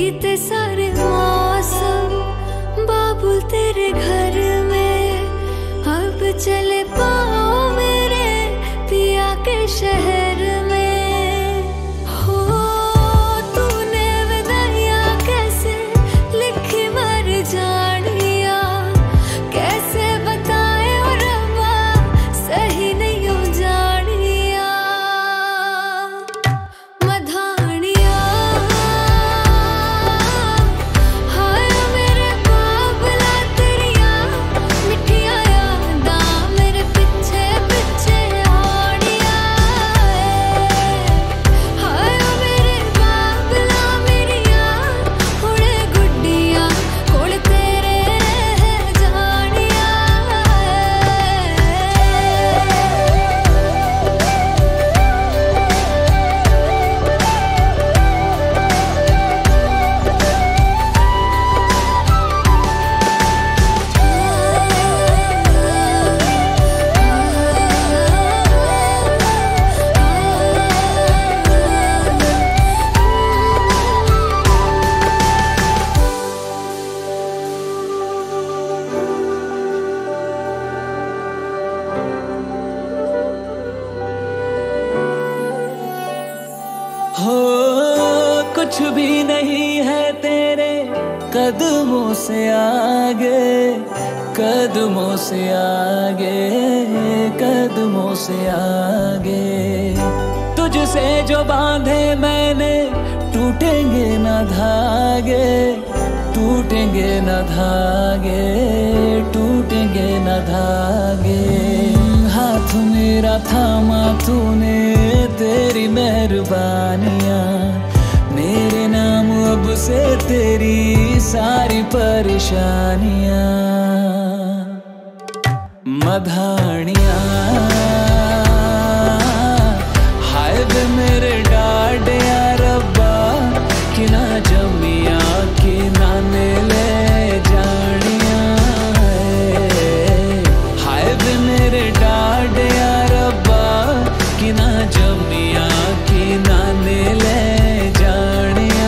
बीते सारे मौसम बाबुल तेरे घर में, अब चले पाओ मेरे पिया के शहर में। हो तूने विदाइया कैसे लिखी मर जानिया, कैसे बताए और रब्बा सही नहीं हो जानिया। मधानिया हाय मेरे बाबला तेरिया मिठिया यादा मेरे पीछे पीछे आनिया। हाय मेरे बाबला मेरिया हुणे गुड्डिया कोल तेरे रह जानिया। हो कुछ भी नहीं है तेरे कदमों से आगे, कदमों से आगे, कदमों से आगे। तुझसे जो बांधे मैंने टूटेंगे न धागे, टूटेंगे न धागे, टूटेंगे न धागे। हाथ मेरा थामा तूने, तेरी मेहरबानियाँ मेरे नाम अब से तेरी सारी परेशानियाँ। मधानियाँ हाय वे मेरे डाडिया रब्बा कि ना जमिया कि ना ने ले जानिया। हाय वे मेरे डाडिया रब्बा कि ना जमिया कि ना ने ले जानिया।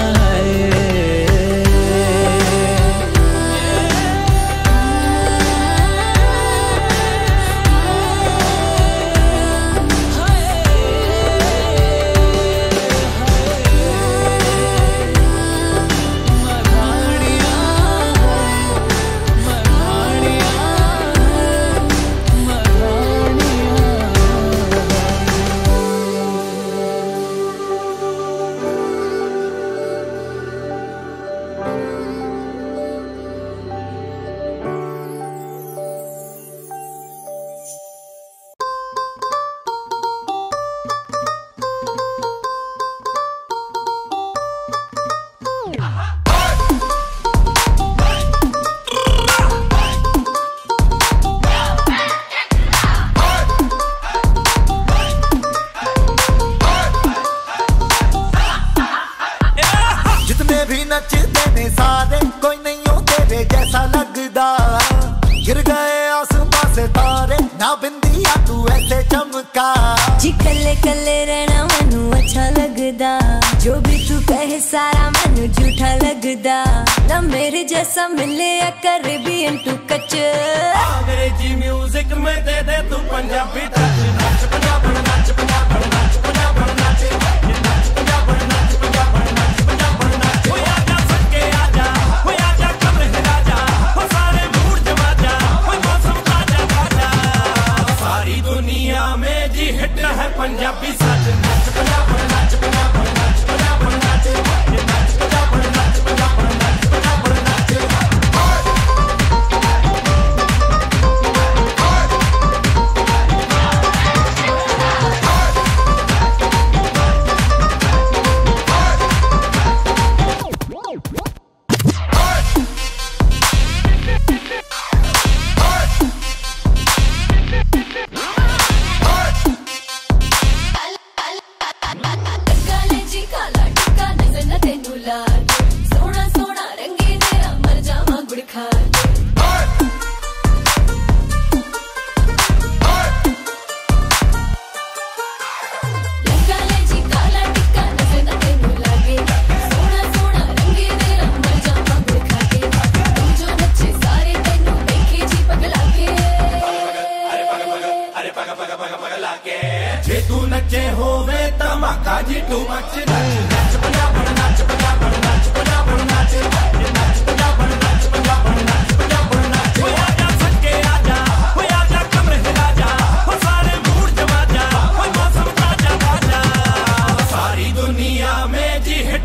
जितने भी नचते ने सारे कोई नहीं हो तेरे जैसा लगदा। गिर गए आसमां से तारे ना बिंदिया तू ऐसे चमका। जी कल्ले कल्ले रहना मनु अच्छा लगदा, जो भी तू कहे सारा मनु झूठा लगदा। ना मेरे जैसा मिले या कैरेबियन टू कच। अंग्रेजी म्यूजिक में दे दे तू पंजाबी टच। नाच पंजाब नाच पंजाब नाच पंजाब नाच नाच पंजाब नाच पंजाब नाच पंजाब नाच। ओ आजा सके आजा, ओ आजा कमरे से आजा, ओ सारे मूड जमा जा, ओ मौसम ताजा ताजा। सारी दुनिया में जी हिट है पंजाबी सच। नाच पंजाब नाच पंजाब नाच पंजाब नाच नाच पंजाब नाच पंजाब नाच पंजाब नाच।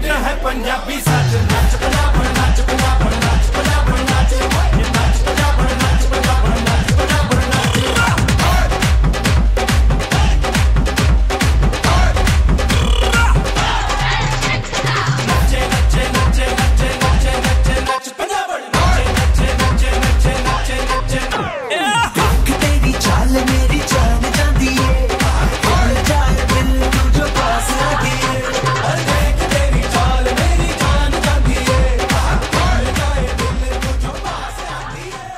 म्यूजिक है पंजाबी सच नच पंजाब नच पंजाब नच पंजाब नच नच पंजाब नच पंजाब नच पंजाब नच नचे नचे नचे नचे नचे नचे नच पंजाब नचे नचे नचे नचे नचे नचे तेरी चाल मेरी जान जाती है भूल जाए दिल तू जो पास आती है देख तेरी चाल मेरी जान जाती है भूल जाए दिल तू जो पास आती है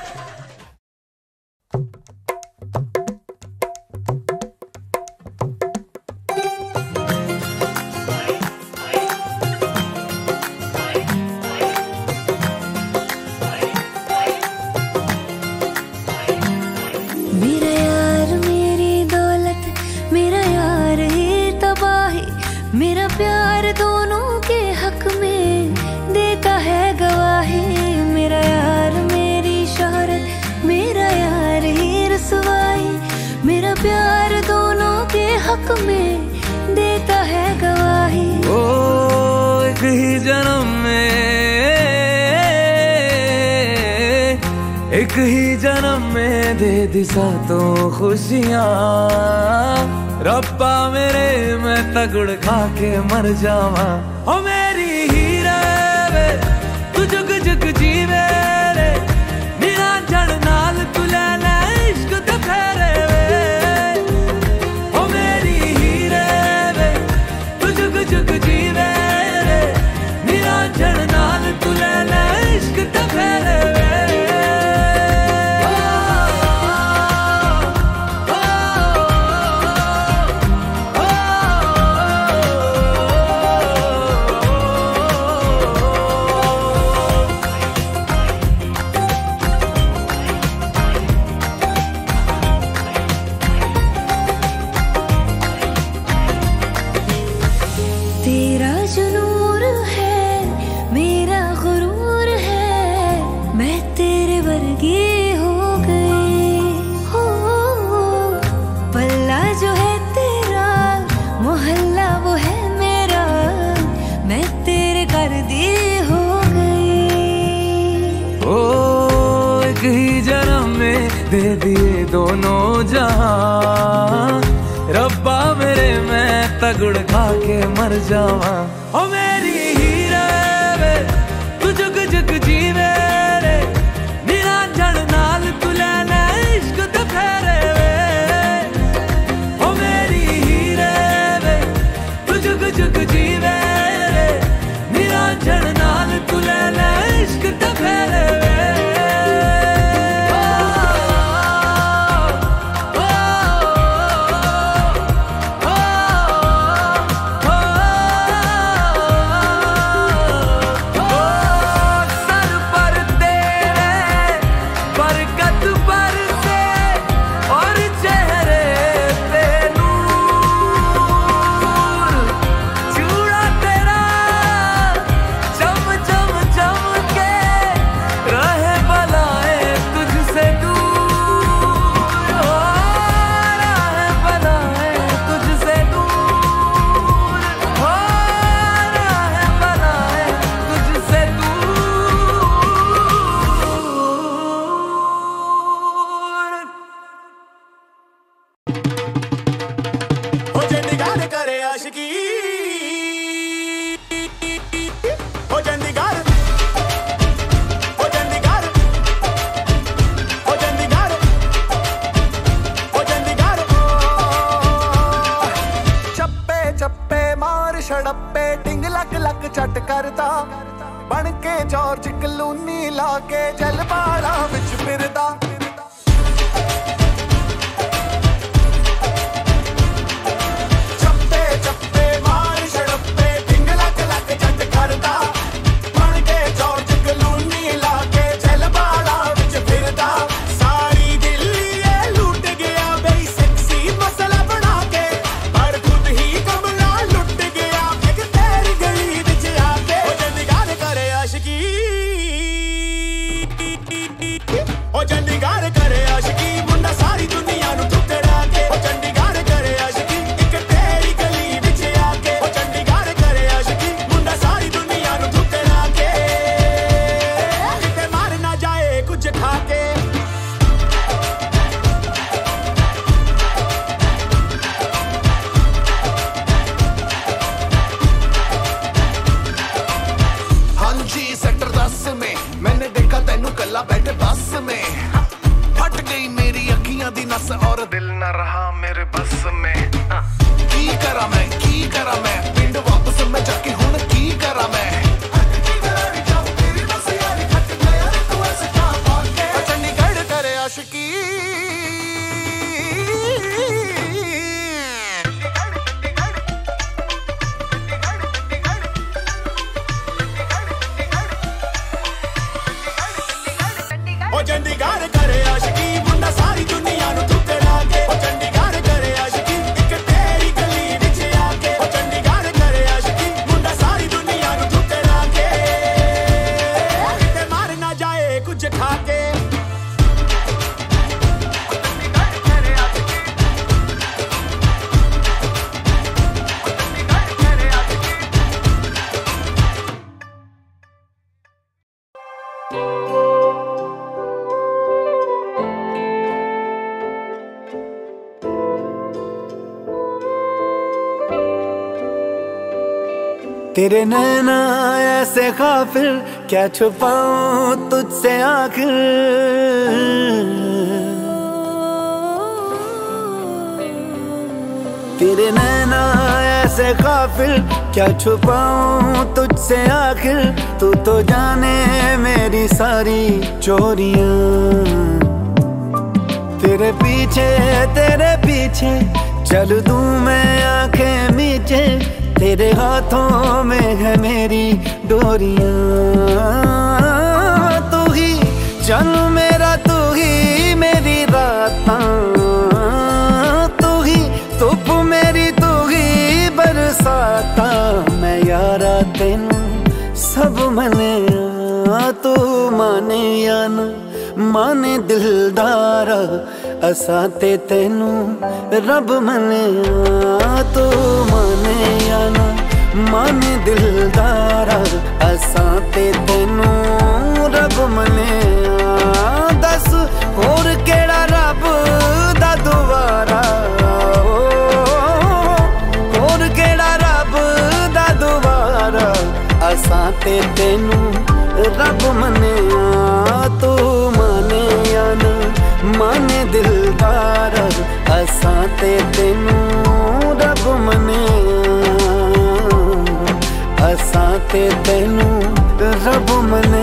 मेरा यार मेरी दौलत, मेरा यार ही तबाही, मेरा प्यार दोनों के हक में देता है गवाही। मेरा यार मेरी शोहरत, मेरा यार ही रसवाई, मेरा प्यार दोनों के हक में देता है गवाही। ओ एक ही जन्म में, एक ही जन्म में दे दी सातों खुशियाँ। रब्बा मेरे मैं तगड़ खा के मर जावा। ओ मेरी हीरे वे तू जुग जुग जीवे रे, निरा जड़ नाल तू ले ले इश्क ते फेरे वे। ओ मेरी हीरे वे तू जुग जुग जीवे रे, निरा जड़ नाल तू ले ले इश्क ते फेरे वे। तेरा जो नूर है मेरा गुरूर है, मैं तेरे वर्गी हो गई हो। पल्ला जो है तेरा मोहल्ला वो है मेरा, मैं तेरे कर दी हो गई। ओ एक ही जन्म में दे दिए दोनों जहां। रब्बा मेरे मैं तगड़ खा के मर जावा। ओ मेरी हीरे वे तू जुग जुग जीवे रे, निरा जड़ नाल तू ले ले इश्क ते फेरे वे। ओ मेरी हीरे वे तू जुग जुग जीवे रे, निरा जड़ नाल तू ले ले इश्क ते फेरे वे। छड़प्पे टिंग लक लक चट करदा, बन के जॉर्ज कलूनी लाके जलवाड़ा विच फिरदा। चप्पे चप्पे मार छड़प्पे टिंग लक लक चट करदा, बन के जॉर्ज कलूनी लाके जलवाड़ा विच फिरदा। सारी दिल्ली ये लूट गया बई सेक्सी मसला बना के, पर खुद ही कमला लुट गया एक तेरी गली विच आके। ओ चंडीगढ़ करे आशिकी, ओ चंडीगढ़ ना रहा मेरे बस में। की करा मैं पिंड वापस मैं जाके हुण की करा मैं। चंडीगढ़ करे आशिकी चंडीगढ़ करे आशिकी मुंडा सारी दुनिया नु ठुकरा के। चंडीगढ़ करे आशिकी एक तेरी गली विच आके। चंडीगढ़ करे आशिकी मुंडा सारी दुनिया नु ठुकरा के। ते मार ना जाए कुछ खा के। तेरे नैना ऐसे काफिर क्या छुपाऊं तुझसे आखिर। तेरे नैना ऐसे काफिर क्या छुपाऊं तुझसे आखिर। तू तो जाने मेरी सारी चोरियां। तेरे पीछे चल दूं मैं आंखें मीचे। तेरे हाथों में है मेरी डोरियां। तू ही चन मेरा, तू ही मेरी रातां। तू ही धुप मेरी, तू ही बरसाता। मैं यारा तेनू सब मने तू माने या ना माने दिलदारा। असा ते तेनू रब मने तू माने या ना माने दिलदारा। असा ते तेनू रब मने दस होर केड़ा रब दा दुआरा। होर केड़ा रब दा दुआरा। असा ते तेनू रब मने तू माने या ना माने दिलदारा। असा ते तेनू रब मने असा ते तेनू रब मने।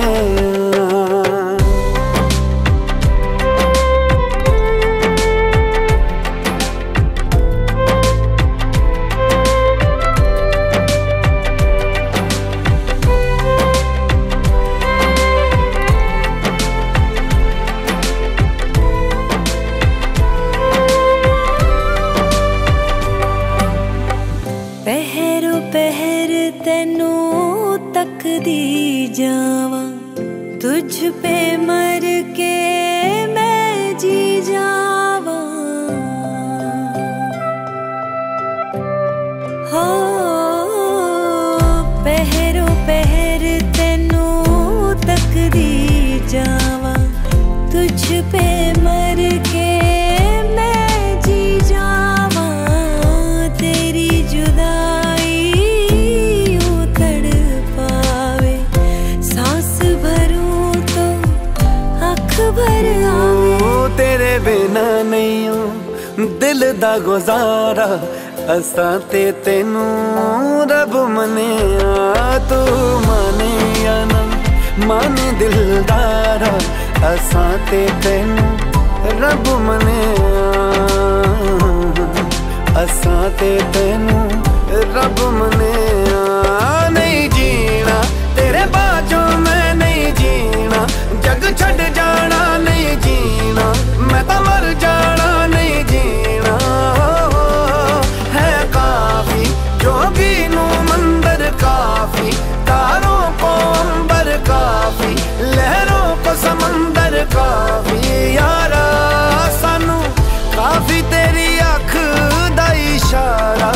पहर तेनू तकदी जावा। तुझ पे मर के मैं जी जावा। हो पहरो पहर तेनू तकदी जावा। तुझ पे मर के तेरे बिना नहीं दिल दा गुजारा। असा ते तेनू रब मने तू माने या ना माने दिलदारा। असा ते तेनू रब मने असा ते तेनू रब मने। नहीं जीना तेरे बाजों मैं नहीं जीना। जग छड़ जाना नहीं जीना। मैं तो मर जाना नहीं जीना। है काफी जोगी नू मंदिर काफी। तारों को अंबर काफी। लहरों को समंदर काफी। यारा सानू काफी तेरी अख दा इशारा।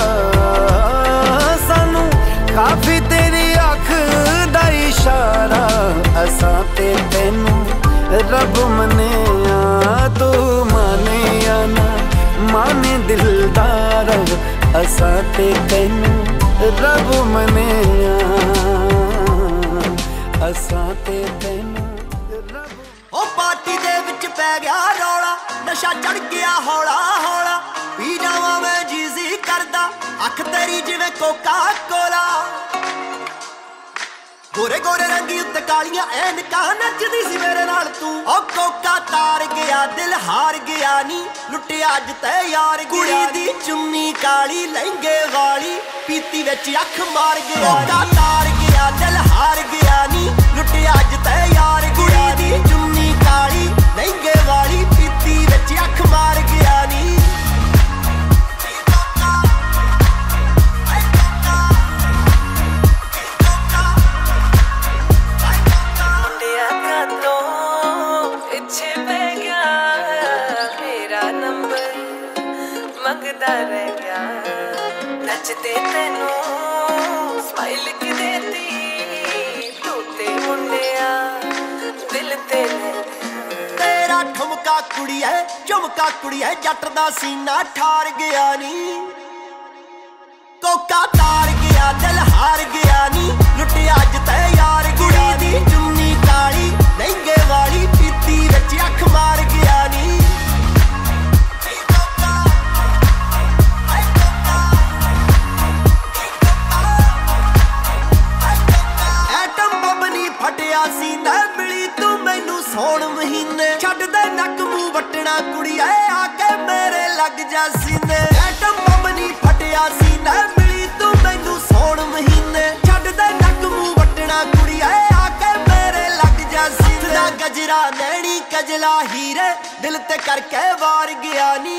सानू काफी तेरी अख दा इशारा। असा ते तेनू रब मने तू माने या ना माने दिलदारा। असा ते तेनू रब मने असा ते तेनू रब। ओ पार्टी दे विच पै गया रौला। नशा चढ़ गया हौला हौला। अख तेरी जिवें कोका कोला गोरे गोरे रंगी उत्ते कालियां ऐनकां नचदी सी मेरे नाल तू ओ कोका तार गया दिल हार गया नी लुटिया अज ते यार कुड़ी दी चुन्नी काली लहंगे वाली पीती विच अख मार गया कोका तार गया दिल हार गया नी लुटिया अज ते यार कुड़ी दी चुन्नी काली लहंगे वाली पीती विच अख मार गया नी नचते तेनू स्माइल की देती तूते मुंडिया दिल तेरा ठुमका कुड़ी है झुमका कुड़ी है जट दा सीना ठार गया नी कोका तार गया दिल हार गया नी लुटिया अज ते यार कुड़ी दी चुन्नी काली लहंगे वाली पीती विच अख मार गया नी फटिया सीना मिली तू मैनू सौण महीने छड्ड दे नक मूंह वटना कुड़िया आके मेरे लग जा सीने एटम बम नी फटिया सीना मिली तू मैनू सौण महीने छड्ड दे नक मूंह वटना कुड़िया आके मेरे लग जा सीने गजरा नैनी कजला हीरे दिल ते करके वार गया नी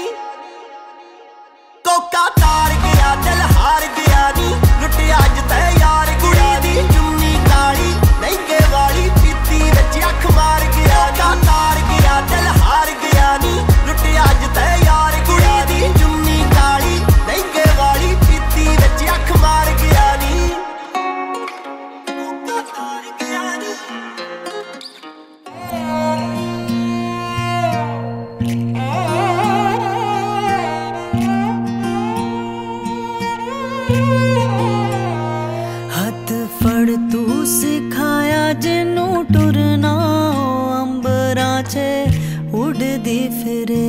कोका तार गया दिल हार गया नी लुटिया अज ते यार कुड़ी दी चुन्नी काली लहंगे वाली पीती विच अख मार गया तार गया दिल हार गया नी लुटिया अज ते यार कुड़ी दी चुन्नी काली लहंगे वाली पीती विच अख मार गया नी तार गया नी फड़ तू सिखाया जिनू टुरना अंबरां च उड़दी फिरे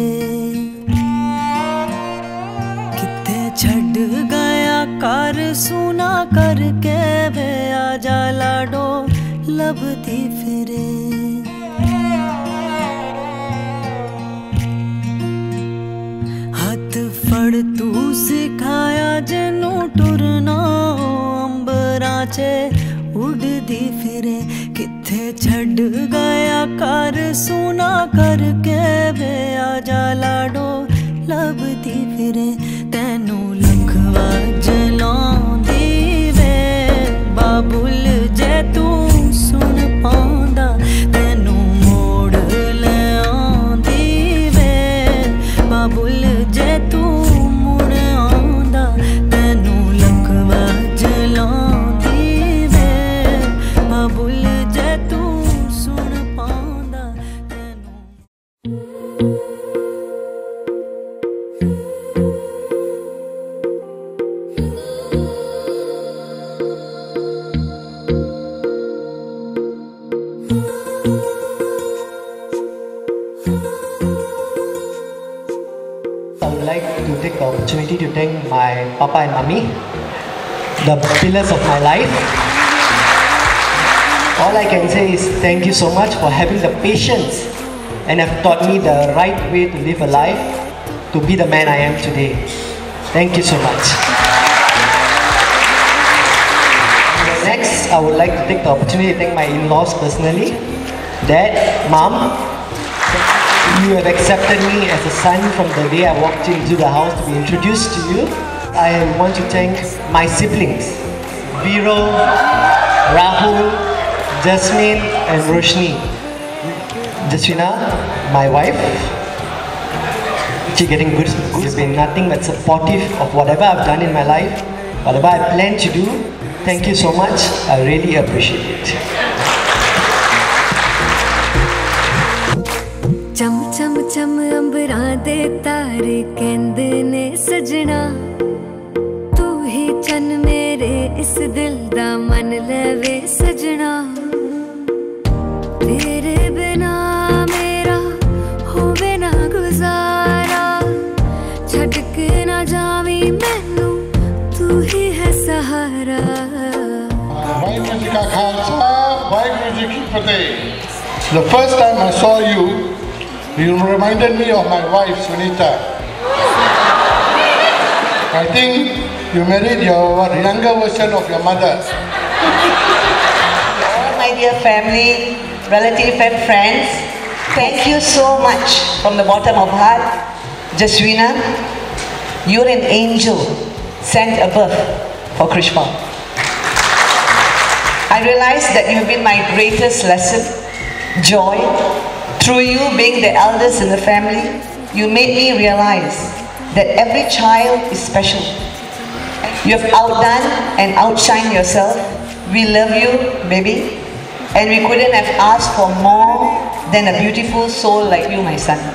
किथे छड़ गया कर सुना करके वे आजा लाडो लभदी फिरे हाथ फड़ तू सिखाया जिनू टुरना अंबरां च उड़दी फिरे किथे छड़ गया कर सुना करके वे आजा लाडो लभदी फिरे तैनू लखवा जलांदी वे बाबुल जे तू सुन पांदा तैनू मोड़ ले आंदी वे बाबुल जे तू मुड़ आंदा तैनू लखवा जलांदी बाबुल जे तू सुन पांदा तैनू I would like to take the opportunity to thank my papa and mummy, the pillars of my life. All I can say is thank you so much for having the patience and have taught me the right way to live a life to be the man I am today. Thank you so much. Next, I would like to take the opportunity to thank my in-laws personally. Dad, Mom, you have accepted me as a son from the day I walked into the house to be introduced to you. I want to thank my siblings, Viro, Rahul, Jasmine and Roshni. Jasmina, my wife, she's getting good. She's been nothing but supportive of whatever I've done in my life, whatever I plan to do. Thank you so much. I really appreciate it. चम चम चम अंबरां दे तारे कहंदे ने सजना तू ही चन मेरे इस दिल दा मन लवे सजना तेरे बिना मेरा होवे ना गुजारा छड़ के ना जावी मैनू Ganpati. The first time I saw you, you reminded me of my wife, Sunita. I think you married your younger version of your mother. All my dear family, relatives and friends, thank you so much from the bottom of heart. Jaswina, you're an angel sent above for Krishma. I realize that you've been my greatest lesson, joy. Through you being the eldest in the family, you made me realize that every child is special. You have outdone and outshined yourself. We love you, baby. And we couldn't have asked for more than a beautiful soul like you, my son.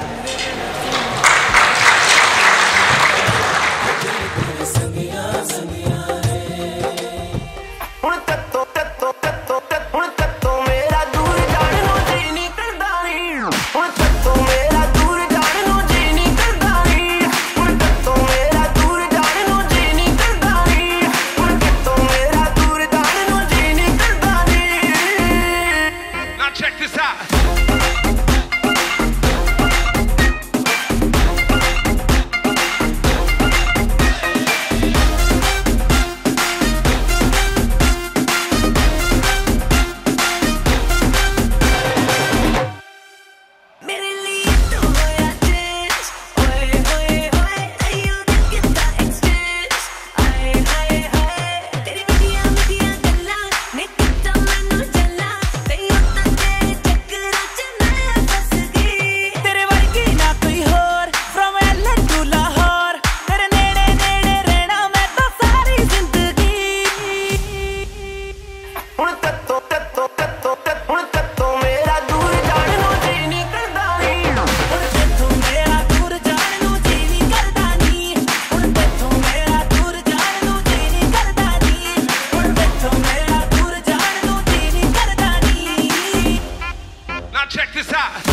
Check this out.